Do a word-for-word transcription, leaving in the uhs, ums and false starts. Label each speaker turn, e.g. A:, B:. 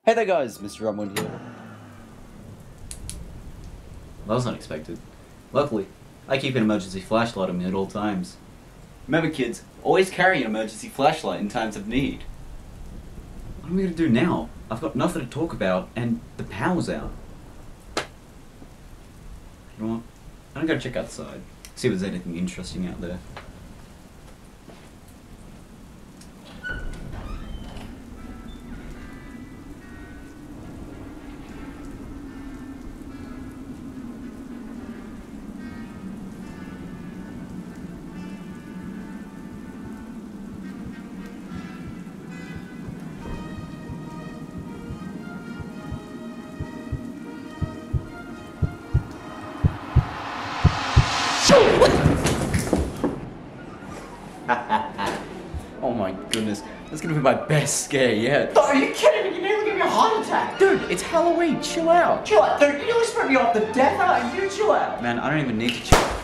A: Hey there guys, Mister Rumwood here.
B: That was unexpected. Luckily, I keep an emergency flashlight on me at all times. Remember kids, always carry an emergency flashlight in times of need. What am I going to do now? I've got nothing to talk about and the power's out. You know what? I'm going to go check outside, see if there's anything interesting out there. Oh my goodness, that's gonna be my best scare yet.
C: Oh, are you kidding me? You nearly gave me a heart attack.
B: Dude, it's Halloween, chill out.
C: Chill out, dude. You nearly spread me off the death. How you chill out?
B: Man, I don't even need to chill.